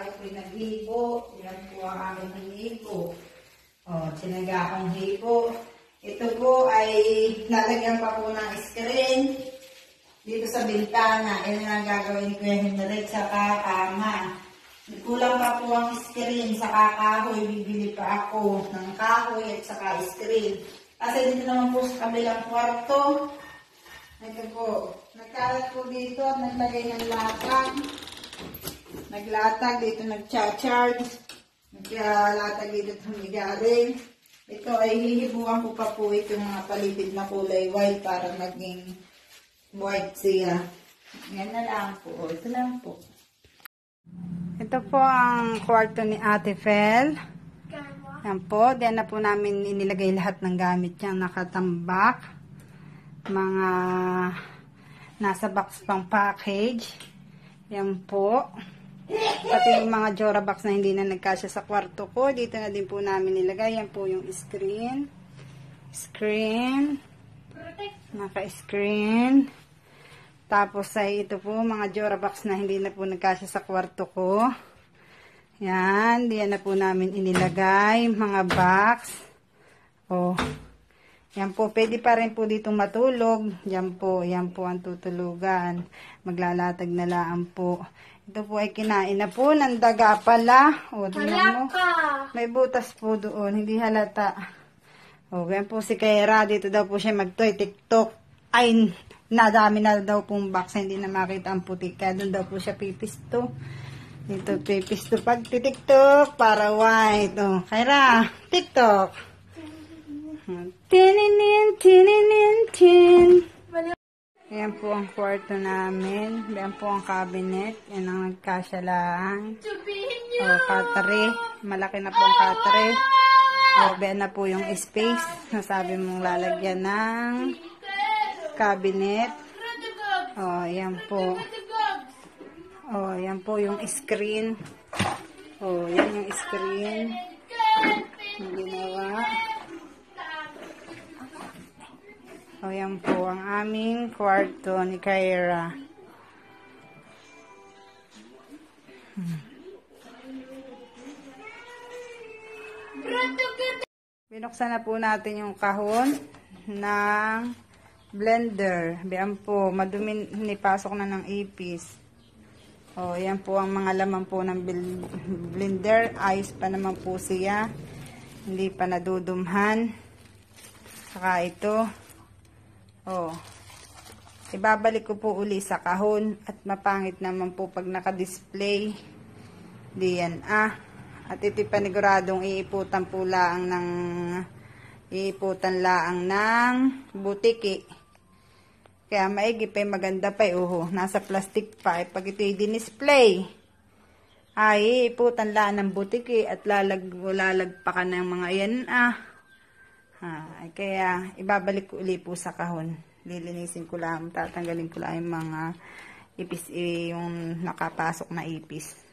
tayo po naghibo. Yan po ang aming hinibo. O, sinaga akong hibo. Ito po ay lalagyan pa po ng screen dito sa bintana. Yan ang gagawin ko yung hinalit sa kakama. Kulang pa po ang screen sa kakahoy. Bibili pa ako ng kahoy at saka screen. Kasi dito naman po sa kabilang kwarto. Ito po. Nagkalat po dito at naglagay ng latag. Naglatag dito, nagcha-charge. Naglatag dito tumigaling. Ito ay hihibuan ko pa po itong mga palibid na kulay white para maging white siya. Yan na lang po. Ito lang po. Ito po ang kwarto ni Ate Fel. Yan po. Diyan na po namin inilagay lahat ng gamit niyang nakatambak. Mga nasa box pang package. Yan po. Pati yung mga Jora box na hindi na nagkasya sa kwarto ko. Dito na din po namin nilagay. Yan po yung screen. Screen. Naka-screen. Tapos ay ito po mga Jora box na hindi na po nagkasya sa kwarto ko. Yan. Diyan na po namin inilagay. Mga box. Oh. Yan po, pwede pa rin po ditong matulog. Yan po ang tutulugan. Maglalatag na lang po. Ito po ay kinain na po ng daga pala. O, tingnan mo. May butas po doon, hindi halata. O, yan po si Kaira. Dito daw po siya magtoy TikTok. Ay, nadami na daw pong box. Hindi na makita ang puti. Kaya doon daw po siya pipisto. Dito pipisto pag TikTok para white. O, Kaira, TikTok. Tininin, tininin, tin. Ayan po ang kwarto namin. Ayan po ang cabinet. Yan ang nagkasya lang. O, katare. Malaki na po ang katare. O, ayan na po yung space. Nasabi mong lalagyan ng cabinet. O, ayan po. O, ayan po yung screen. O, yan yung screen. Yung ginawa. O, yan po ang aming kwarto ni Kaira. Binuksan na po natin yung kahon ng blender. Yan po, madumi, nipasok na ng ipis. O, yan po ang mga laman po ng blender. Ayos pa naman po siya. Hindi pa nadudumhan. Saka ito. Oh, ibabalik ko po uli sa kahon at mapangit naman po pag naka-display. Diyan At ito paniguradong iiputan po laang ng butiki. Kaya maigi pa, maganda pa nasa plastic pa. Pag ito i-display, ay iiputan laang ng butiki at lalagpakan ng mga yan kaya ibabalik ko uli po sa kahon. Lilinisin ko lang, tatanggalin ko lang yung mga ipis, yung nakapasok na ipis.